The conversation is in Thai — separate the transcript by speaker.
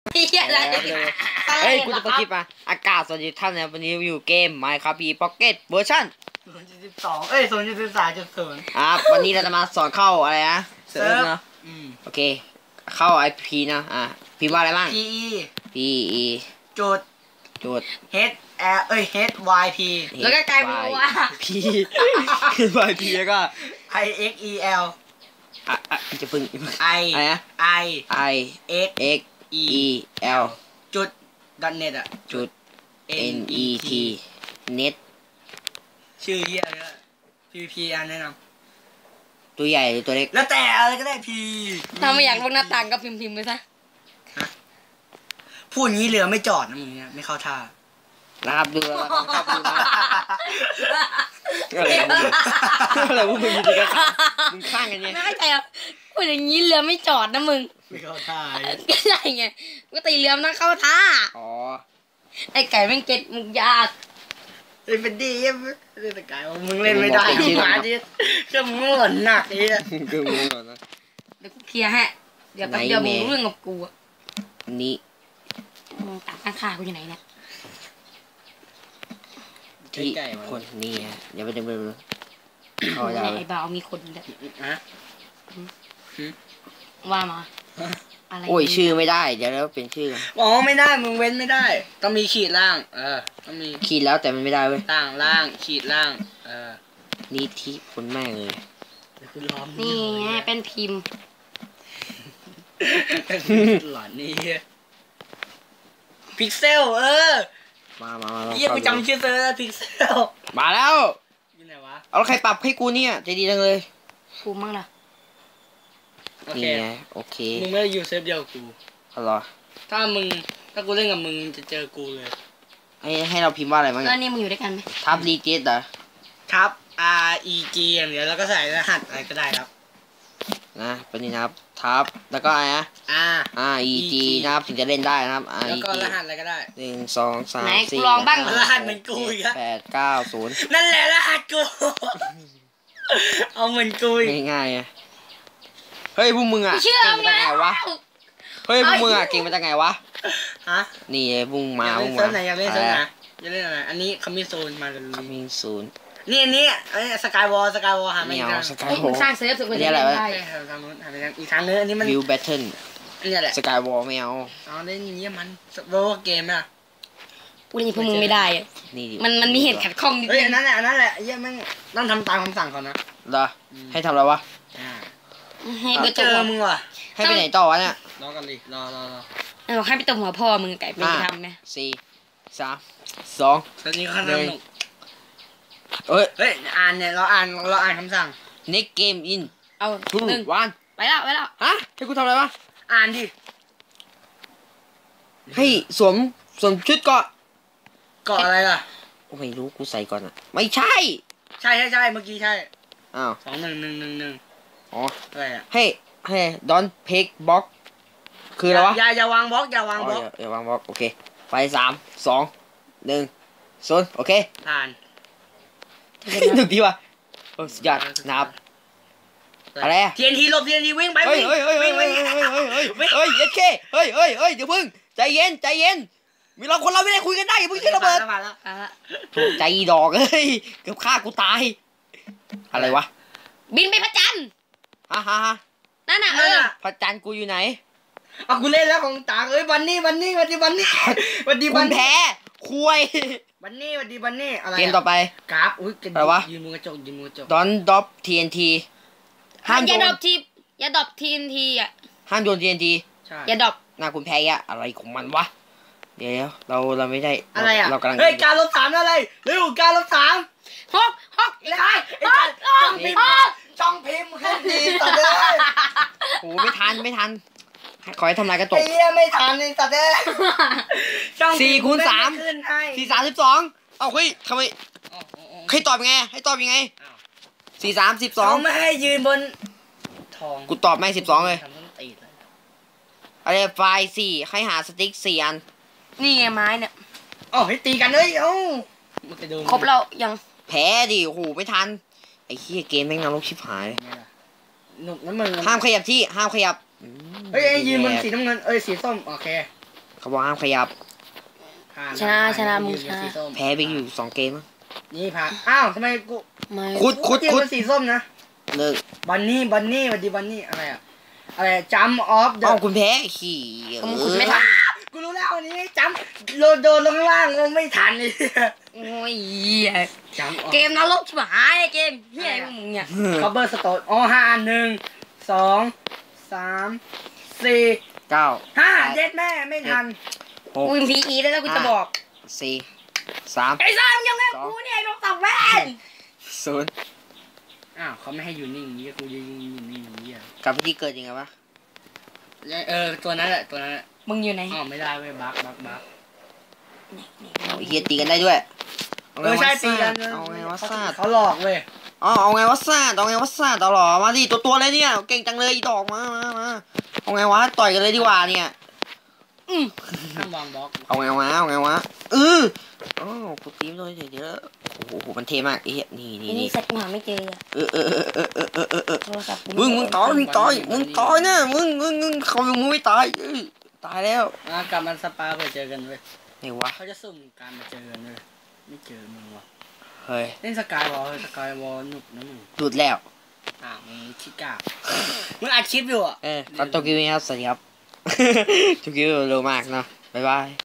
Speaker 1: อะไร
Speaker 2: เฮ้ยกูจะไปคลิปมาอากาศสวัสดีท่านนะวันนี้อยู่เกม Minecraft Pocket เวอร์ชัน
Speaker 1: 0.12 0.13.0
Speaker 2: วันนี้เราจะมาสอนเข้าอะไรนะเซิร์ฟเนาะโอเคเข้า IP นะพิมพ์ว่าอะไรบ้าง PE
Speaker 1: จุด H L HYP
Speaker 3: แล้วก็กลายเป็นว่า
Speaker 2: P คือ YP แล้วก็
Speaker 1: IXEL
Speaker 2: จะพึ่ง
Speaker 1: I
Speaker 2: อะไรนะ
Speaker 1: I
Speaker 2: I
Speaker 1: X
Speaker 2: X E L
Speaker 1: จุด .net อ่ะ
Speaker 2: จุด N E T net
Speaker 1: ชื่อเหี้ยเลย PVP อันแนะนำ
Speaker 2: ตัวใหญ่หรือตัวเล็ก
Speaker 1: แล้วแต่อะไรก็ได้ P
Speaker 3: ถ้าไม่อยากลงหน้าต่างก็พิมพ์ไปซะ
Speaker 1: พูดอย่างนี้เรือไม่จอดนะมึงเนี่ยไม่เข้าท่า
Speaker 2: นะครับดูแล้วนะครับดูนะอะไรพวกมึงอยู่ดีกันมึงข้างกันเนี่ย
Speaker 3: ไม่เข้าใจอ่ะพูดอย่างนี้เรือไม่จอดนะมึง
Speaker 1: ไม่เข้าท่า
Speaker 3: ก็ใช่ไงก็ตีเรือมันต้องเข้าท่าไอ้ไก่แม่งเก็ตมึงยาก
Speaker 1: เป็นดีเล่นแต่ไก่มึงเล่นไม่ได้มาดิก็มึงหล่นหนักไอ้เนี่ย
Speaker 2: ก็มึงหล่นนะ
Speaker 3: เดี๋ยวกูเคลียร์ให้เดี๋ยวกับเดี๋ยวมึงเรื่องกับกูอ่ะ
Speaker 2: นี่
Speaker 3: มึงตัดข้างๆกูอยู่ไหนเนี่ย
Speaker 2: ที่คนนี่ฮะอย่าไปดึงไปดู
Speaker 3: ไอ้บ่าวมีคนเด็ดว่ามาอะไร
Speaker 2: โอ้ยชื่อไม่ได้เดี๋ยวแล้วเป็นชื่อ
Speaker 1: อ๋อไม่ได้มึงเว้นไม่ได้ต้องมีขีดล่างต้องมี
Speaker 2: ขีดแล้วแต่มันไม่ได้เว้ย
Speaker 1: ล่างขีดล่าง
Speaker 2: นี่ที่คนแม่งเลย
Speaker 3: นี่ไงเป็นพิมพ์
Speaker 1: หลอนนี่พิกเซล
Speaker 2: มา
Speaker 1: เยี่ยมจำชื่อเซิร์ฟพิกเซล
Speaker 2: มาแล้ว
Speaker 1: อยู่ไหนวะ
Speaker 2: เอาใครปรับให้กูเนี่ยใจดีจังเลย
Speaker 3: กูมั่งล่ะ
Speaker 2: นี่ไงโอเค
Speaker 1: มึงไม่ได้อยู่เซิร์ฟเดียวกู
Speaker 2: อะไร
Speaker 1: ถ้ากูเล่นกับมึงจะเจอกูเลย
Speaker 2: ให้เราพิมพ์ว่าอะไรบ้าง
Speaker 3: แล้วนี่มึงอยู่ด้วยกันไหม
Speaker 2: ทับรีเจสเหรอ
Speaker 1: ทับ REG อย่างเดียวแล้วก็ใส่รหัสอะไรก็ได้ครับ
Speaker 2: นะเป็นนี่นะครับทับแล้วก็อะไรนะREG นะครับถึงจะเล่นได้นะครับ
Speaker 1: แล้วก็รหัสอะไรก็ได้
Speaker 2: 1 2 3 4
Speaker 3: ลองบ้าง
Speaker 1: รหัสเหมือนกูอีก
Speaker 2: 8 9 0
Speaker 1: นั่นแหละรหัสกูเอาเหมือนกู
Speaker 2: ง่ายๆเฮ้ยพวกมึงเก่งมาจากไหนวะเฮ้ยพวกมึงเก่งมาจากไหนวะนี่พวกมาพวกมา
Speaker 1: อย่าเล่นเซิร์ฟไหนอย่าเล่นอะไรอันนี้คัมมิ่งโซนมากัน
Speaker 2: คัมมิ่งโซน
Speaker 1: นี่สกายวอลหาไม่
Speaker 2: ได้สกายวอล
Speaker 3: สร้างเซิร์ฟสุด
Speaker 2: นี่อะไรวะ
Speaker 1: ทางนู้นหาไม่ได้อีกทางนึงอันนี้มัน
Speaker 2: วิวแบทเทิล
Speaker 1: นี่แหละ
Speaker 2: สกายวอลไม่เอา
Speaker 1: เล่นนี้มันโรเกมอ่ะ
Speaker 3: กูเล่นพวกมึงไม่ได้อ่ะมันมีเหตุขัดข้องนิดนึง
Speaker 1: อันนั้นแหละเยี่ยมมึงต้องทำตามคำสั่งเขานะ
Speaker 2: เหรอให้ทำอะไรวะ
Speaker 3: ให้ไป
Speaker 1: เจอมึงว่ะ
Speaker 2: ให้ไปไหนต่อวะเนี่ย
Speaker 1: รอกันเลยรอ
Speaker 3: ให้ไปตบหัวพ่อมึงไก่ไม่ทำไหม
Speaker 2: 4 3 2
Speaker 1: ตอนนี้เขาทำหนุก
Speaker 2: เฮ้ย
Speaker 1: อ่านเนี่ยเราอ่านคำสั่ง
Speaker 2: next game in
Speaker 3: เอา1
Speaker 2: วัน
Speaker 3: ไปแล้ว
Speaker 2: ฮะให้กูทำอะไรวะ
Speaker 1: อ่านดิ
Speaker 2: ให้สวมชุดเกาะ
Speaker 1: อะไรล่ะ
Speaker 2: ไม่รู้กูใส่ก่อนไม่ใช่
Speaker 1: ใช่เมื่อกี้ใช่2111
Speaker 2: อ๋อ
Speaker 1: อะไรอ่ะ
Speaker 2: ให้ don't pick box คืออะไรวะ
Speaker 1: อย่าวางบล็อกอย่าวางบ
Speaker 2: ล็อกโอเคไป3 2 1 0โอเค
Speaker 1: ผ่าน
Speaker 2: หนึ่งทีว่ะสุดยอดนับอะไร
Speaker 1: ทีนทีลบทีนทีวิ่งไป
Speaker 2: วิ่งเฮ้ยเย็ดเคเฮ้ยเดี๋ยวพึ่งใจเย็นมีเราคนเราไม่ได้คุยกันได้อย่าพึ่งขึ้นระเบิดถูกใจดอกเฮ้ยเกือบฆ่ากูตายอะไรวะ
Speaker 3: บินไปพระจันทร์นั่นน่ะ
Speaker 2: พระจันทร์กูอยู่ไหน
Speaker 1: กูเล่นแล้วของต่างวันนี้
Speaker 2: แพ้คุย
Speaker 1: วันนี้อะไร
Speaker 2: เกมต่อไป
Speaker 1: กราฟ
Speaker 2: อะไรวะ
Speaker 1: ยืนมือกระจก
Speaker 2: Don't drop TNT
Speaker 3: อย่าดรอปTNT อ่ะ
Speaker 2: ห้ามโดน TNT
Speaker 3: อย่าดรอป
Speaker 2: หน้าคุณแพ้อะอะไรของมันวะเดี๋ยวเราไม่ได้
Speaker 1: อะไรอ่ะ
Speaker 2: เรากำลัง
Speaker 1: การลบ3อะไรเร็วการลบ3
Speaker 3: ฮอก
Speaker 1: เลยช่องพิมพ์ขึ้นดีสัตว์เลย
Speaker 2: โอ้ไม่ทันขอให้ทำลายกระจก
Speaker 1: ไม่ทันไอ้สัตว์เลย
Speaker 2: 4 คูณ 3 4 32เอาเฮ้ยทำไมให้ตอบยังไง4 3 12
Speaker 1: ไม่ให้ยืนบนทอง
Speaker 2: กูตอบไม่12เลยอะไรไฟล์4ให้หาสติ๊ก4 อัน
Speaker 3: นี่ไงไม้เนี่ย
Speaker 1: ให้ตีกันเลย
Speaker 3: ครบแล้วยัง
Speaker 2: แพ้ดิโอ้โหไม่ทันไอ้เหี้ยเกมแม่งนรกชิบหาย
Speaker 1: หนุกนะมึง
Speaker 2: ห้ามขยับที่ห้ามขยับ
Speaker 1: ยืนบนสีน้ำเงินสีส้มโอเค
Speaker 2: เขาบอกห้ามขยับ
Speaker 3: ชนะมึงชนะ
Speaker 2: แพ้ไปอยู่2 เกมมั้ง
Speaker 1: นี่ผ่านอ้าวทำไมกู
Speaker 3: ไม่
Speaker 2: ขุด
Speaker 1: ทีมมันสีส้มนะ
Speaker 2: เลิก
Speaker 1: บันนี่สวัสดีบันนี่อะไรอะอะไรจัมออฟเด
Speaker 2: เอ้า
Speaker 1: อะ
Speaker 2: คุณแพ้ขี่
Speaker 3: ก็มึงขุดไม่ทัน
Speaker 1: กูรู้แล้วอันนี้จัมโดนลงล่างลงไม่ทันเลย
Speaker 3: โอ้ยเหี้ย
Speaker 1: จัมออฟ
Speaker 3: เกมนรกชิบหายเกมเฮียพวกมึงเนี่ย
Speaker 1: คัพเบอร์สโตนอ๋อ1 2 3 4
Speaker 2: 9
Speaker 1: 5เย็ดแม่ไม่ทัน
Speaker 3: กูเป็นพีอีแล้วกูจะบอก
Speaker 2: 4 3
Speaker 3: ไอ้ซ่ามึงยังไม่กูเนี่ยโดนตับแว่น
Speaker 2: 0
Speaker 1: อ้าวเขาไม่ให้อยู่นิ่งนี่กูจะยิงอยู่นิ่งนี่อ่ะ
Speaker 2: กลับไปที่เกิดยังไงวะ
Speaker 1: ตัวนั้นแหละตัวนั้นแหละ
Speaker 3: มึงอยู่ไหน
Speaker 1: อ๋อไม่ได้เว้ยบัก
Speaker 2: เอาเฮียตีกันได้ด้วย
Speaker 1: ใช่ตีกัน
Speaker 2: เอาไงวะซาด
Speaker 1: เขาหลอกเว้ย
Speaker 2: เอาไงวะซาดเอาไงวะซาดเอาหรอมาดิตัวเลยเนี่ยเก่งจังเลยอีดอกมาเอาไงวะต่อยกันเลยดีกว่าเนี่ย
Speaker 1: ห้ามวางบล็อก
Speaker 2: เอาไงวะอ๋อกูตีมด้วยเดี๋ยวโอ้โหมันเท่มากไอ้เหี้ยนี่
Speaker 3: ไอ้นี่สักหาไม่เจอ โทรศัพท์
Speaker 2: มึงตายนะมึงเขามึงไม่ตายตายแล้ว
Speaker 1: กลับมันสปาไปเจอกันเว้ย
Speaker 2: ไหนวะ
Speaker 1: เขาจะสุ่มการมาเจอกันเว้ยไม่เจอมึงวะ
Speaker 2: เฮ้ย
Speaker 1: เล่นสกายวอลหนุกนะมึง
Speaker 2: หลุดแล้ว
Speaker 1: มึงคิดกามึงอัดคลิปอยู่อ่ะ
Speaker 2: ขอตัวกินครับสวัสดีครับตัวกินเร็วมากเนาะบ๊ายบาย